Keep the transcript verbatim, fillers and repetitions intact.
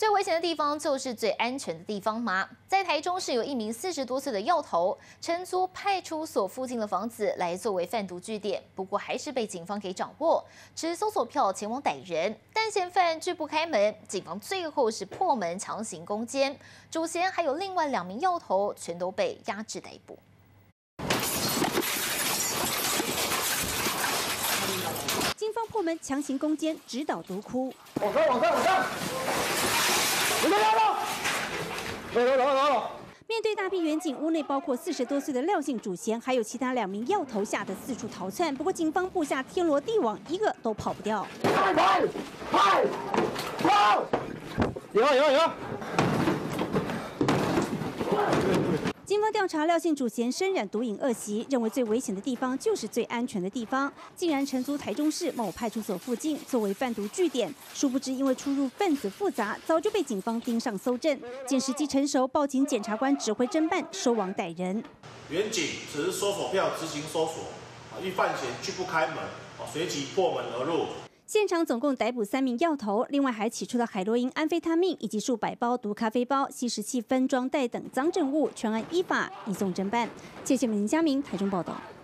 最危险的地方就是最安全的地方吗？在台中市有一名四十多岁的药头，承租派出所附近的房子来作为贩毒据点，不过还是被警方给掌握，持搜索票前往逮人，但嫌犯拒不开门，警方最后是破门强行攻坚，主嫌还有另外两名药头全都被压制逮捕。 警方破门强行攻坚，直捣毒窟。 往上，往上，往上！你们来了！来了，来了，来了！ 面对大批远警，屋内包括四十多岁的廖姓主嫌，还有其他两名药头，吓得四处逃窜。不过警方布下天罗地网，一个都跑不掉。 快跑！快跑！有有有！ 警方调查廖姓主嫌身染毒瘾恶习，认为最危险的地方就是最安全的地方，竟然承租台中市某派出所附近作为贩毒据点。殊不知，因为出入分子复杂，早就被警方盯上搜证。见时机成熟，报警检察官指挥侦办，收网逮人。 远警持搜索票执行搜索，遇犯前拒不开门，随即破门而入。 现场总共逮捕三名药头，另外还起出了海洛因、安非他命以及数百包毒咖啡包、吸食器分装袋等赃证物，全案依法移送侦办。谢谢林佳明台中报道。